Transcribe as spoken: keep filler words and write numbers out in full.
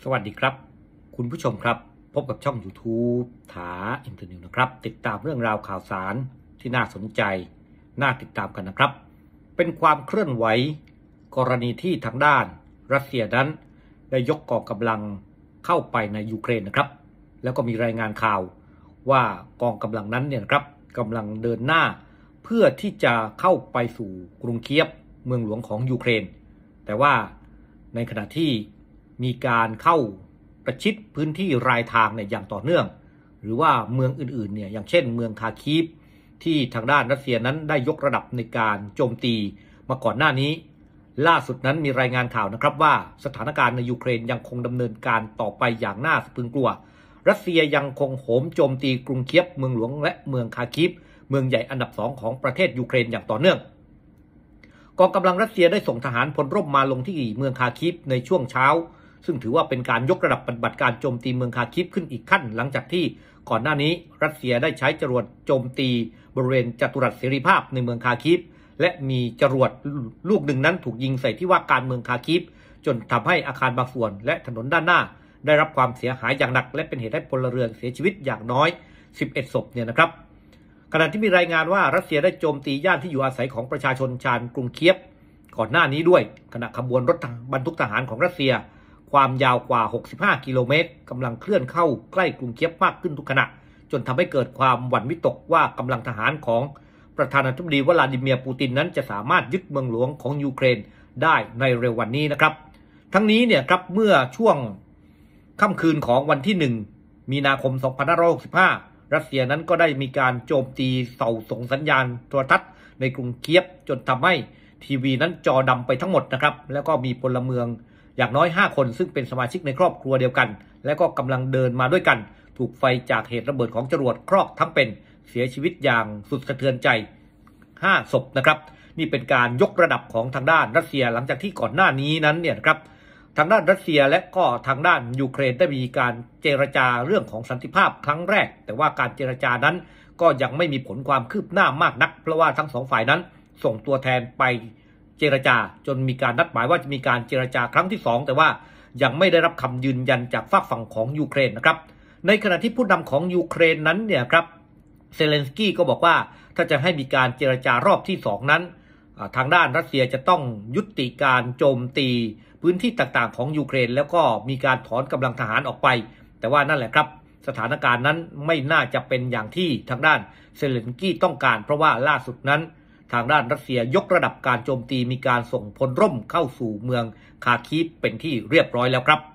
สวัสดีครับคุณผู้ชมครับพบกับช่อง YouTube ถาอินเทอร์นิวนะครับติดตามเรื่องราวข่าวสารที่น่าสนใจน่าติดตามกันนะครับเป็นความเคลื่อนไหวกรณีที่ทางด้านรัสเซียนั้นได้ยกกองกำลังเข้าไปในยูเครนนะครับแล้วก็มีรายงานข่าวว่ากองกำลังนั้นเนี่ยครับกำลังเดินหน้าเพื่อที่จะเข้าไปสู่กรุงเคียฟเมืองหลวงของยูเครนแต่ว่าในขณะที่มีการเข้าประชิดพื้นที่รายทางเนี่ยอย่างต่อเนื่องหรือว่าเมืองอื่นๆเนี่ยอย่างเช่นเมืองคาคีฟที่ทางด้านรัสเซียนั้นได้ยกระดับในการโจมตีมาก่อนหน้านี้ล่าสุดนั้นมีรายงานข่าวนะครับว่าสถานการณ์ในยูเครนยังคงดำเนินการต่อไปอย่างน่าสะพรึงกลัวรัสเซียยังคงโหมโจมตีกรุงเคียฟเมืองหลวงและเมืองคาคีฟเมืองใหญ่อันดับสองของประเทศยูเครนอย่างต่อเนื่องกองกำลังรัสเซียได้ส่งทหารพลรบมาลงที่เมืองคาคีฟในช่วงเช้าซึ่งถือว่าเป็นการยกระดับปฏิบัติการโจมตีเมืองคาคีฟขึ้นอีกขั้นหลังจากที่ก่อนหน้านี้รัสเซียได้ใช้จรวดโจมตีบริเวณจัตุรัสเสรีภาพในเมืองคาคีฟและมีจรวดลูกหนึ่งนั้นถูกยิงใส่ที่ว่าการเมืองคาคีฟจนทำให้อาคารบางส่วนและถนนด้านหน้าได้รับความเสียหายอย่างหนักและเป็นเหตุให้พลเรือนเสียชีวิตอย่างน้อยสิบเอ็ดศพเนี่ยนะครับขณะที่มีรายงานว่ารัสเซียได้โจมตีย่านที่อยู่อาศัยของประชาชนชานกรุงเคียฟก่อนหน้านี้ด้วยขณะขบวนรถบรรทุกทหารของรัสเซียความยาวกว่าหกสิบห้ากิโลเมตรกำลังเคลื่อนเข้าใกล้กรุงเคียฟมากขึ้นทุกขณะจนทำให้เกิดความหวั่นวิตกว่ากำลังทหารของประธานาธิบดีวลาดิเมียร์ปูตินนั้นจะสามารถยึดเมืองหลวงของยูเครนได้ในเร็ววันนี้นะครับทั้งนี้เนี่ยครับเมื่อช่วงค่ำคืนของวันที่หนึ่งมีนาคมสองพันห้าร้อยหกสิบห้ารัสเซียนั้นก็ได้มีการโจมตีเสาส่งสัญญาณโทรทัศน์ในกรุงเคียฟจนทำให้ทีวีนั้นจอดำไปทั้งหมดนะครับแล้วก็มีพลเมืองอย่างน้อยห้าคนซึ่งเป็นสมาชิกในครอบครัวเดียวกันและก็กำลังเดินมาด้วยกันถูกไฟจากเหตุระเบิดของจรวดครอกทั้งเป็นเสียชีวิตอย่างสุดสะเทือนใจห้าศพนะครับนี่เป็นการยกระดับของทางด้านรัสเซียหลังจากที่ก่อนหน้านี้นั้นเนี่ยครับทางด้านรัสเซียและก็ทางด้านยูเครนได้มีการเจรจาเรื่องของสันติภาพครั้งแรกแต่ว่าการเจรจานั้นก็ยังไม่มีผลความคืบหน้ามากนักเพราะว่าทั้งสองฝ่ายนั้นส่งตัวแทนไปเจรจาจนมีการนัดหมายว่าจะมีการเจรจาครั้งที่สองแต่ว่ายังไม่ได้รับคำยืนยันจากฝากฝั่งของยูเครนนะครับในขณะที่ผู้นำของยูเครนนั้นเนี่ยครับเซเลนสกี้ก็บอกว่าถ้าจะให้มีการเจรจารอบที่สองนั้นทางด้านรัสเซียจะต้องยุติการโจมตีพื้นที่ต่างๆของยูเครนแล้วก็มีการถอนกำลังทหารออกไปแต่ว่านั่นแหละครับสถานการณ์นั้นไม่น่าจะเป็นอย่างที่ทางด้านเซเลนสกี้ต้องการเพราะว่าล่าสุดนั้นทางด้านรัสเซียยกระดับการโจมตีมีการส่งพลร่มเข้าสู่เมืองคาคีฟเป็นที่เรียบร้อยแล้วครับ